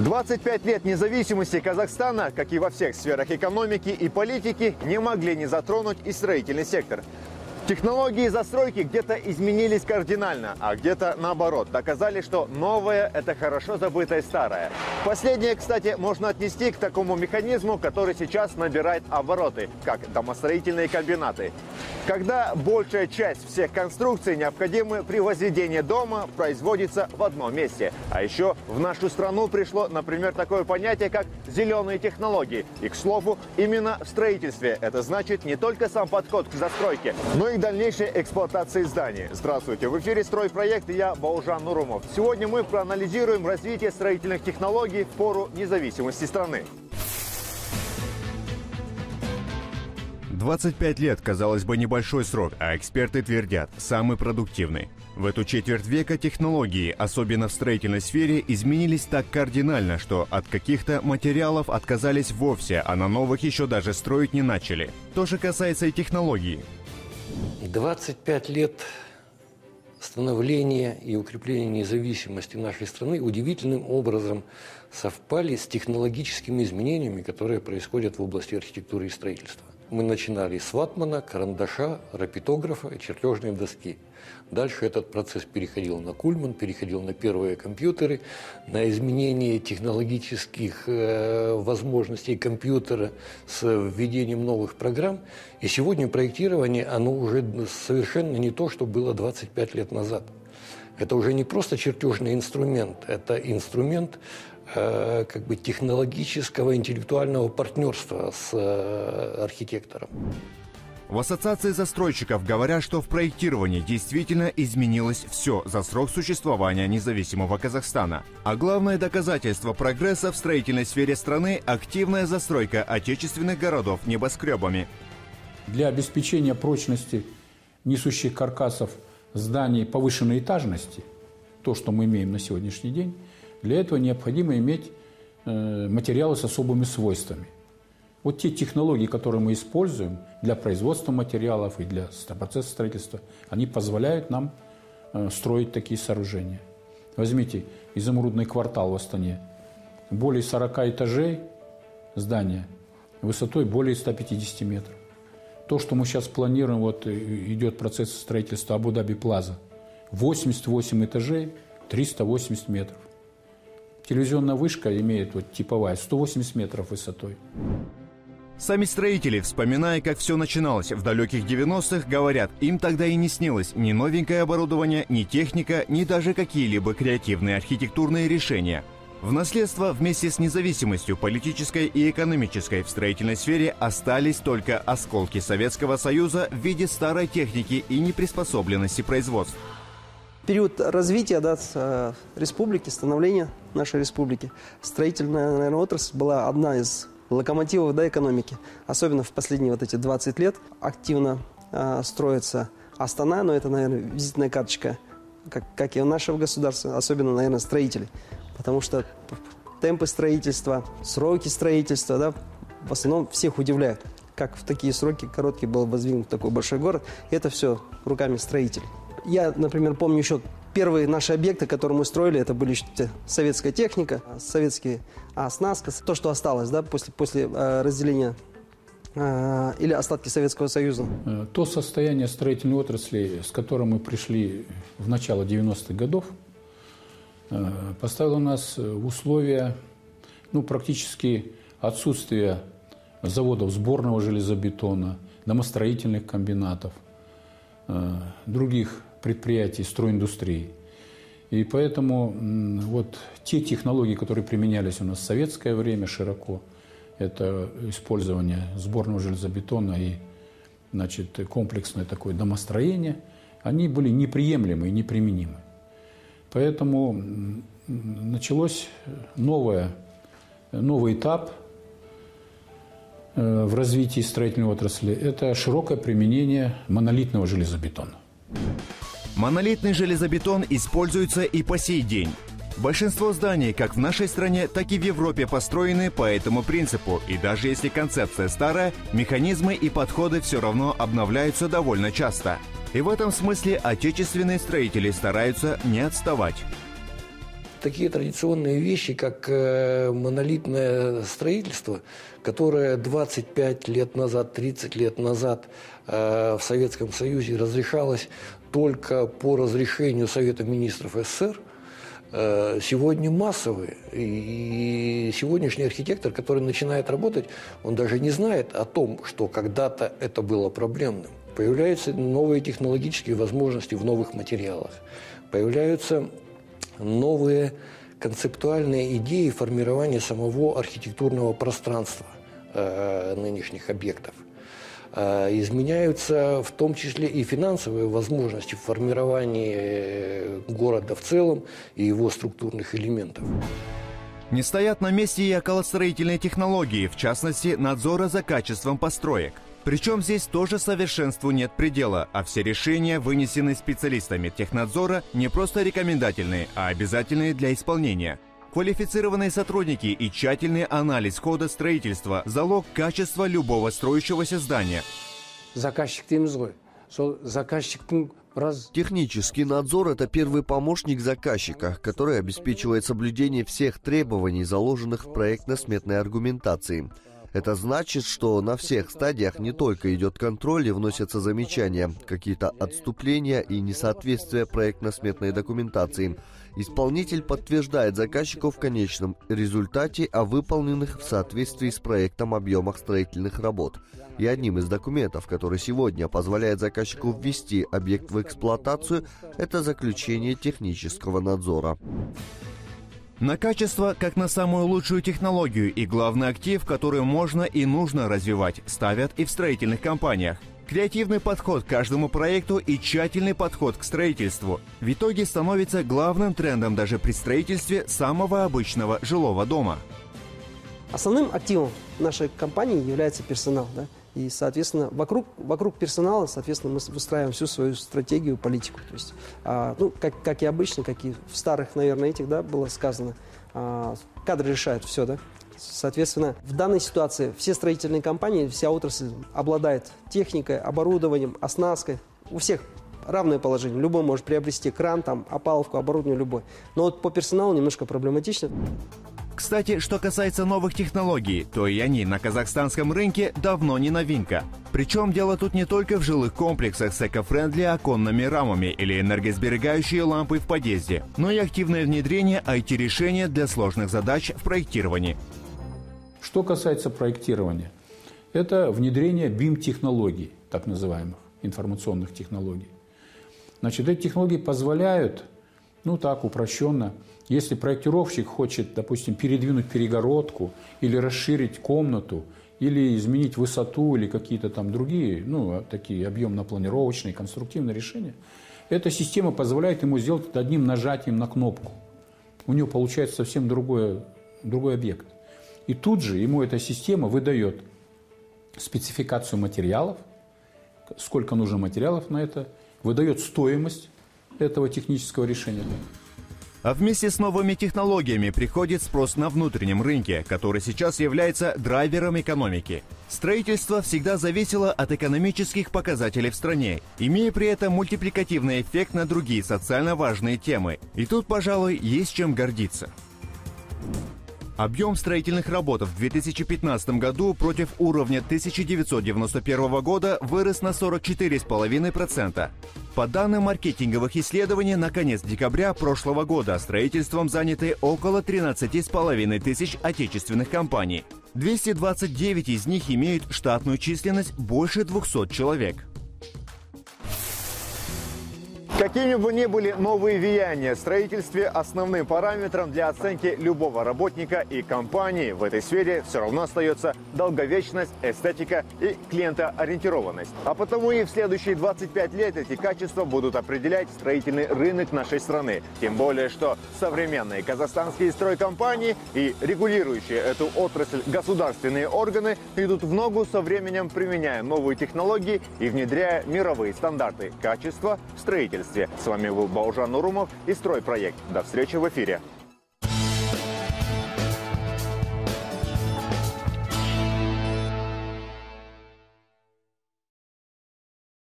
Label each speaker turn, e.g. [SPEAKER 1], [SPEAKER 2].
[SPEAKER 1] 25 лет независимости Казахстана, как и во всех сферах экономики и политики, не могли не затронуть и строительный сектор. Технологии застройки где-то изменились кардинально, а где-то наоборот. Доказали, что новое – это хорошо забытое старое. Последнее, кстати, можно отнести к такому механизму, который сейчас набирает обороты, как домостроительные комбинаты. Когда большая часть всех конструкций, необходимых при возведении дома, производится в одном месте. А еще в нашу страну пришло, например, такое понятие, как зеленые технологии. И, к слову, именно в строительстве. Это значит не только сам подход к застройке, но и дальнейшей эксплуатации зданий. Здравствуйте, в эфире «Стройпроект» и я, Баужан Нурумов. Сегодня мы проанализируем развитие строительных технологий в пору независимости страны.
[SPEAKER 2] 25 лет, казалось бы, небольшой срок, а эксперты твердят – самый продуктивный. В эту четверть века технологии, особенно в строительной сфере, изменились так кардинально, что от каких-то материалов отказались вовсе, а на новых еще даже строить не начали. То же касается и технологий.
[SPEAKER 3] 25 лет становления и укрепления независимости нашей страны удивительным образом совпали с технологическими изменениями, которые происходят в области архитектуры и строительства. Мы начинали с ватмана, карандаша, рапитографа и чертежной доски. Дальше этот процесс переходил на Кульман, переходил на первые компьютеры, на изменение технологических возможностей компьютера с введением новых программ. И сегодня проектирование, оно уже совершенно не то, что было 25 лет назад. Это уже не просто чертежный инструмент, это инструмент как бы технологического, интеллектуального партнерства с архитектором.
[SPEAKER 2] В Ассоциации застройщиков говорят, что в проектировании действительно изменилось все за срок существования независимого Казахстана. А главное доказательство прогресса в строительной сфере страны – активная застройка отечественных городов небоскребами.
[SPEAKER 4] Для обеспечения прочности несущих каркасов зданий повышенной этажности, то, что мы имеем на сегодняшний день, для этого необходимо иметь материалы с особыми свойствами. Вот те технологии, которые мы используем для производства материалов и для процесса строительства, они позволяют нам строить такие сооружения. Возьмите изумрудный квартал в Астане. Более 40 этажей здания высотой более 150 метров. То, что мы сейчас планируем, вот идет процесс строительства Абу-Даби Плаза. 88 этажей, 380 метров. Телевизионная вышка имеет вот типовая 180 метров высотой.
[SPEAKER 2] Сами строители, вспоминая, как все начиналось в далеких 90-х, говорят, им тогда и не снилось ни новенькое оборудование, ни техника, ни даже какие-либо креативные архитектурные решения. В наследство вместе с независимостью политической и экономической в строительной сфере остались только осколки Советского Союза в виде старой техники и неприспособленности производств.
[SPEAKER 5] Период развития республики, становления нашей республики, строительная, наверное, отрасль была одна из локомотивов экономики. Особенно в последние вот эти 20 лет активно строится Астана, но это, наверное, визитная карточка, как и у нашего государства, особенно, наверное, строителей. Потому что темпы строительства, сроки строительства, в основном всех удивляют. Как в такие сроки короткие был воздвигнут такой большой город. И это все руками строителей. Я, например, помню еще первые наши объекты, которые мы строили, это были еще советская техника, советские оснастка, то, что осталось после разделения или остатки Советского Союза.
[SPEAKER 4] То состояние строительной отрасли, с которым мы пришли в начало 90-х годов, поставило нас в условия практически отсутствия заводов сборного железобетона, домостроительных комбинатов, других предприятий стройиндустрии. И поэтому вот те технологии, которые применялись у нас в советское время широко, это использование сборного железобетона и комплексное такое домостроение, они были неприемлемы и неприменимы. Поэтому началось новый этап в развитии строительной отрасли. Это широкое применение монолитного железобетона.
[SPEAKER 2] Монолитный железобетон используется и по сей день. Большинство зданий, как в нашей стране, так и в Европе, построены по этому принципу. И даже если концепция старая, механизмы и подходы все равно обновляются довольно часто. И в этом смысле отечественные строители стараются не отставать.
[SPEAKER 3] такие традиционные вещи, как монолитное строительство, которое 25 лет назад, 30 лет назад в Советском Союзе разрешалось только по разрешению Совета министров СССР, сегодня массовые. И сегодняшний архитектор, который начинает работать, он даже не знает о том, что когда-то это было проблемным. Появляются новые технологические возможности в новых материалах. Появляются новые концептуальные идеи формирования самого архитектурного пространства нынешних объектов. Изменяются в том числе и финансовые возможности в формировании города в целом и его структурных элементов.
[SPEAKER 2] Не стоят на месте и околостроительные технологии, в частности, надзора за качеством построек. Причем здесь тоже совершенству нет предела, а все решения, вынесенные специалистами технадзора, не просто рекомендательные, а обязательные для исполнения. Квалифицированные сотрудники и тщательный анализ хода строительства – залог качества любого строящегося здания.
[SPEAKER 6] Технический надзор – это первый помощник заказчика, который обеспечивает соблюдение всех требований, заложенных в проектно-сметной аргументации. Это значит, что на всех стадиях не только идет контроль и вносятся замечания, какие-то отступления и несоответствия проектно-сметной документации. Исполнитель подтверждает заказчику в конечном результате о выполненных в соответствии с проектом объемах строительных работ. И одним из документов, который сегодня позволяет заказчику ввести объект в эксплуатацию, это заключение технического надзора.
[SPEAKER 2] На качество, как на самую лучшую технологию и главный актив, который можно и нужно развивать, ставят и в строительных компаниях. Креативный подход к каждому проекту и тщательный подход к строительству в итоге становится главным трендом даже при строительстве самого обычного жилого дома.
[SPEAKER 5] Основным активом нашей компании является персонал, да? И, соответственно, вокруг персонала, соответственно, мы выстраиваем всю свою стратегию, политику. То есть, как и обычно, как и в старых, наверное, этих, да, было сказано, кадры решают все, да. Соответственно, в данной ситуации все строительные компании, вся отрасль обладает техникой, оборудованием, оснасткой. У всех равное положение. Любой может приобрести кран, там, опаловку, оборудование любой. Но вот по персоналу немножко проблематично.
[SPEAKER 2] Кстати, что касается новых технологий, то и они на казахстанском рынке давно не новинка. Причем дело тут не только в жилых комплексах с эко-френдли оконными рамами или энергосберегающие лампы в подъезде, но и активное внедрение IT-решения для сложных задач в проектировании.
[SPEAKER 4] Что касается проектирования, это внедрение BIM-технологий, так называемых, информационных технологий. Значит, эти технологии позволяют, так упрощенно, если проектировщик хочет, допустим, передвинуть перегородку или расширить комнату, или изменить высоту, или какие-то там другие, такие объемно-планировочные, конструктивные решения, эта система позволяет ему сделать это одним нажатием на кнопку. У него получается совсем другой объект. И тут же ему эта система выдает спецификацию материалов, сколько нужно материалов на это, выдает стоимость этого технического решения.
[SPEAKER 2] А вместе с новыми технологиями приходит спрос на внутреннем рынке, который сейчас является драйвером экономики. Строительство всегда зависело от экономических показателей в стране, имея при этом мультипликативный эффект на другие социально важные темы. И тут, пожалуй, есть чем гордиться. Объем строительных работ в 2015 году против уровня 1991 года вырос на 44,5%. По данным маркетинговых исследований, на конец декабря прошлого года строительством заняты около 13,5 тысяч отечественных компаний. 229 из них имеют штатную численность больше 200 человек.
[SPEAKER 1] Какими бы ни были новые веяния в строительстве, основным параметром для оценки любого работника и компании в этой сфере все равно остается долговечность, эстетика и клиентоориентированность. А потому и в следующие 25 лет эти качества будут определять строительный рынок нашей страны. Тем более, что современные казахстанские стройкомпании и регулирующие эту отрасль государственные органы идут в ногу со временем, применяя новые технологии и внедряя мировые стандарты качества в строительстве. С вами был Бауыржан Нурумов и «Стройпроект». До встречи в эфире.